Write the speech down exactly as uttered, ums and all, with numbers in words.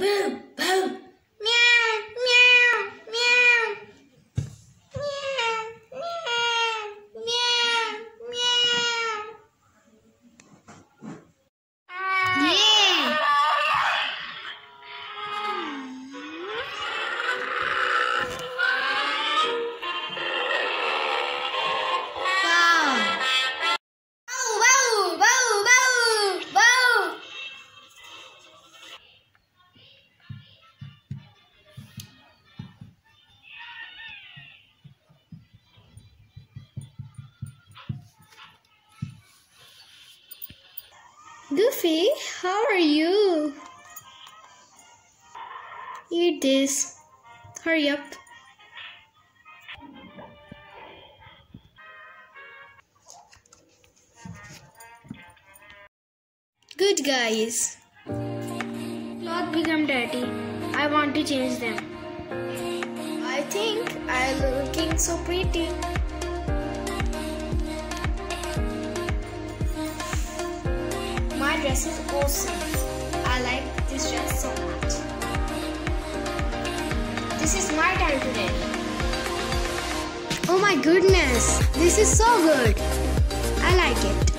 boo, boo. Meow, meow, meow. Meow, meow, meow, meow. Yeah. Goofy, how are you? Eat this. Hurry up. Good guys. Clothes become dirty. I want to change them. I think I'm looking so pretty. My dress is awesome. I like this dress so much. This is my time today. Oh my goodness, this is so good. I like it.